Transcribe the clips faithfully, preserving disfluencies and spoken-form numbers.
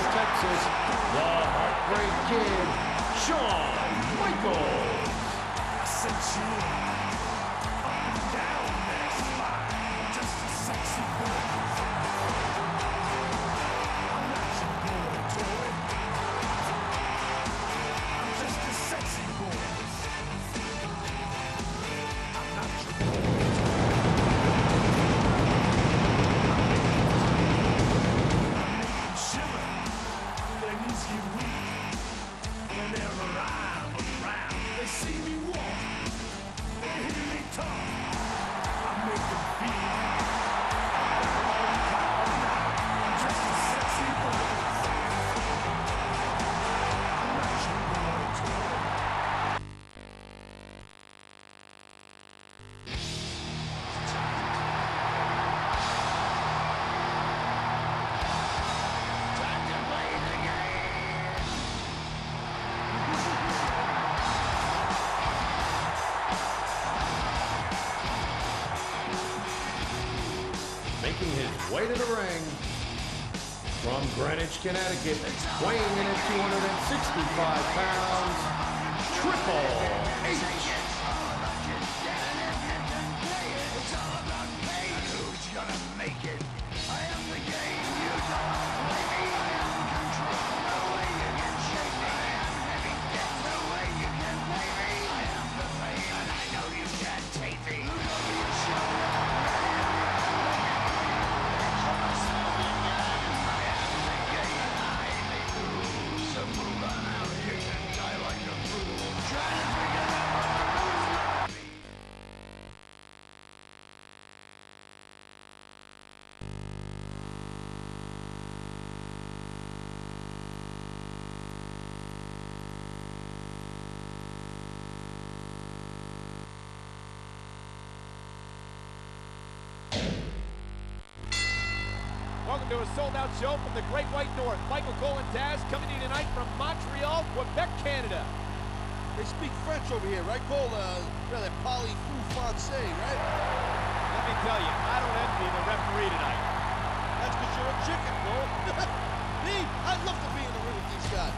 Texas, the Heartbreak Kid, Shawn Michaels. I sent you up and down that spine, just a sexy boy. I'm not your boy toy. I'm just a sexy boy. I'm not your boy toy. I make them shimmer, their knees get weak. Whenever I'm around, they see me walk, they hear me talk. I make them feel. I'm just a sexy boy. I'm not your boy toy. Time to play the game. Making his way to the ring from Greenwich, Connecticut, weighing in at two hundred sixty-five pounds, Triple H. Who's gonna make it? I am the game. You don't play me. I am control. No way you can shake me. I am heavy. Get no way you can play me. I am the pain, and I know you can't take me. Look over your shoulder. I am the game. I make the rules. So move on out. You can die like a fool. Try to figure out what the rules are. Welcome to a sold-out show from the Great White North. Michael Cole and Taz coming to you tonight from Montreal, Quebec, Canada. They speak French over here, right, Cole? Uh, really, parlez-vous français, right? Let me tell you, I don't envy the referee tonight. That's because you're a chicken, Cole. Me? I'd love to be in the ring with these guys.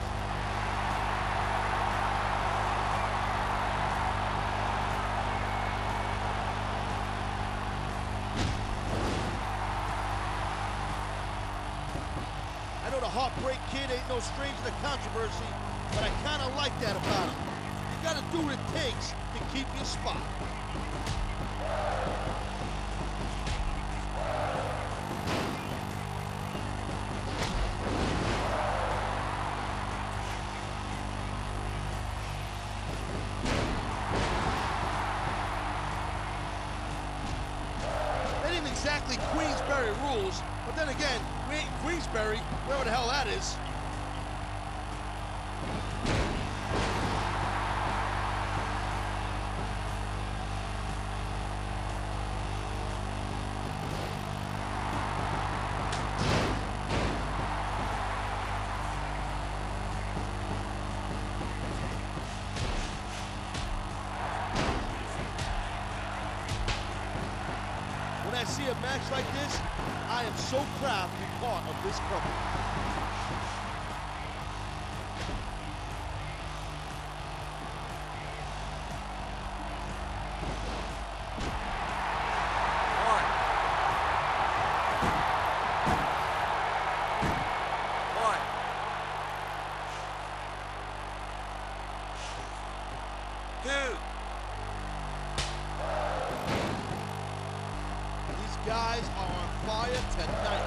I know the Heartbreak Kid ain't no stranger to controversy, but I kind of like that about him. You gotta do what it takes to keep your spot. That ain't exactly Queensberry rules, but then again, we ain't in Queensberry, wherever the hell that is. When I see a match like this, I am so proud to be part of this company. One. One. Two. These guys are on fire tonight.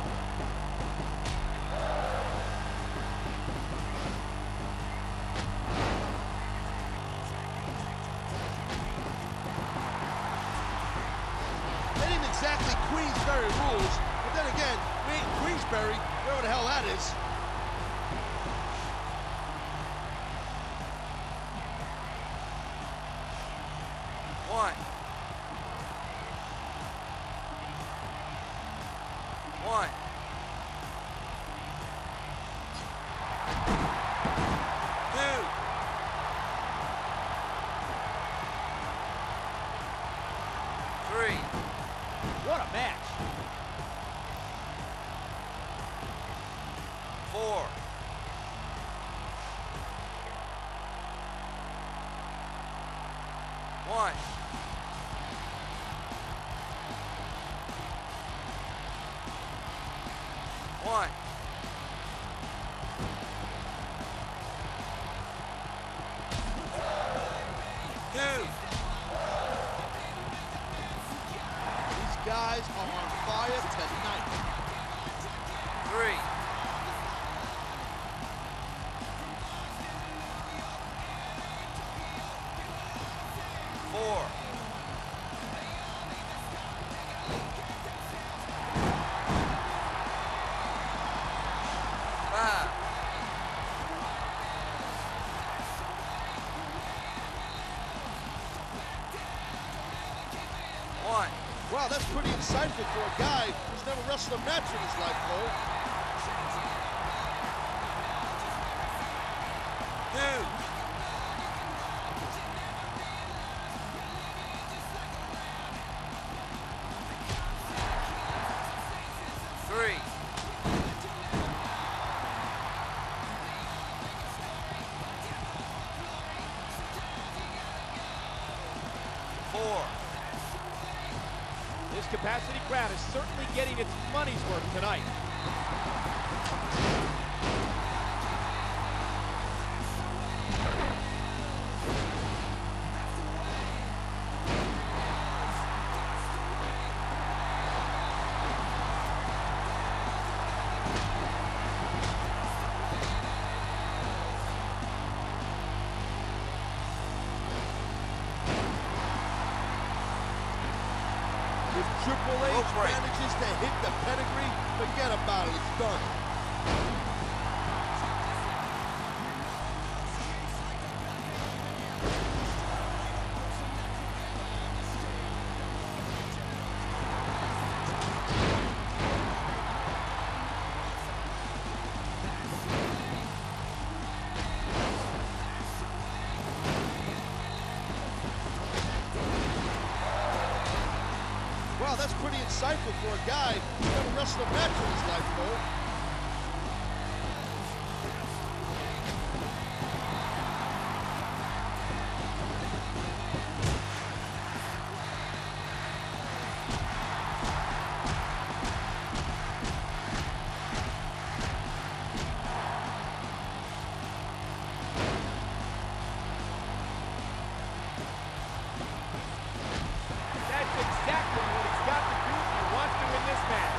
That ain't exactly Queensberry rules, but then again, we ain't in Queensberry, wherever the hell that is. One. One. Two. Three. What a match. Four. One. One. Two. These guys are on fire tonight. Three. Four. Five. One. Wow, that's pretty insightful for a guy who's never wrestled a match in his life, Cole. Two. Three. Four. This capacity crowd is certainly getting its money's worth tonight. If Triple H Go for it. manages to hit the pedigree, forget about it. It's done. Wow, that's pretty insightful for a guy who's never wrestled a match in his life, Cole. That's exactly what he's got to do if he wants to win this match.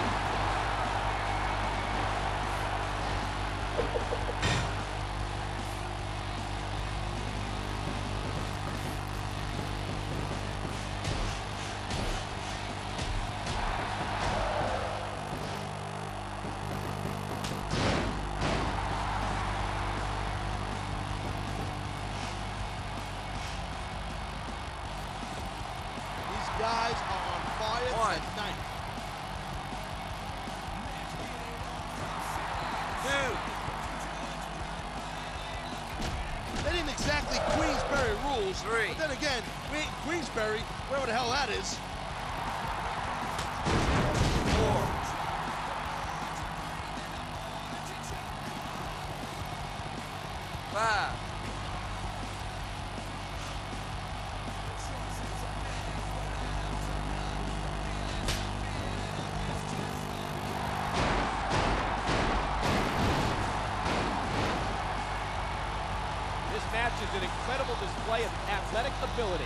These guys are on fire One. tonight. Two. They didn't exactly Queensberry rules. Three. But then again, we ain't in Queensberry, wherever the hell that is. Four. Five. This match is an incredible display of athletic ability.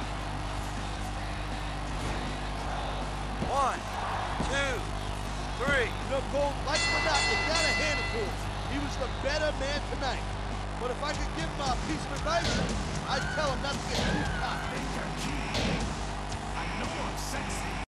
One. Two. Three. You know, Cole, like it or not, you gotta hand it to him. He was the better man tonight. But if I could give him a piece of advice, I'd tell him not to get too cocky.